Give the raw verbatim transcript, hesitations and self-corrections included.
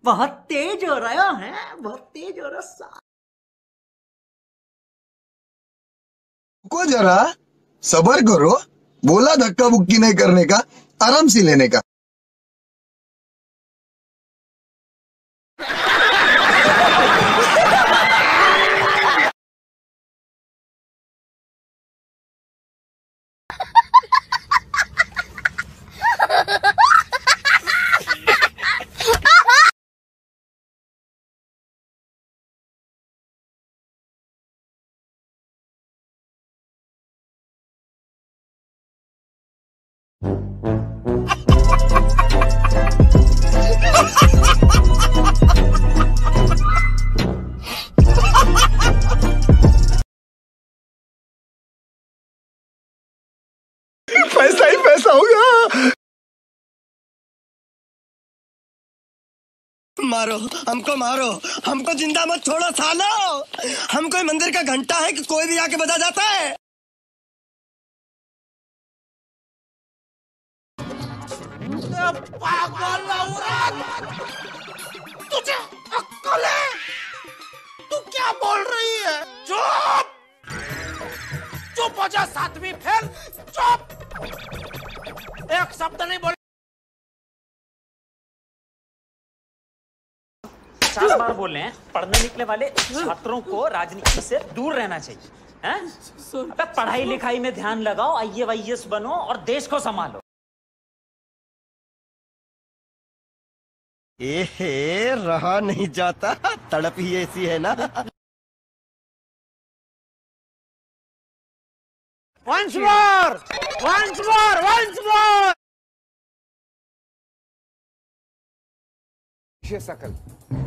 बहुत तेज हो रहा है, बहुत तेज हो रहा। को जरा सबर करो, बोला धक्का बुक्की नहीं करने का, आराम से लेने का। पैसा ही पैसा होगा। मारो हमको, मारो हमको, जिंदा मत छोड़ो सालो। हम कोई मंदिर का घंटा है कि कोई भी आके बजा जाता है। पागल औरत, तुझे अक्ल है? तू क्या बोल रही है? चुप चुप हो जा, सातवीं फेल, चुप। एक शब्द नहीं बोल। पचास बार बोल रहे हैं, पढ़ने निकले वाले छात्रों को राजनीति से दूर रहना चाहिए। हैं? अबे पढ़ाई लिखाई में ध्यान लगाओ, आई ए वाई एस बनो और देश को संभालो। ए रहा नहीं जाता, तड़प ही ऐसी है ना। Once more, once more, once more. शकल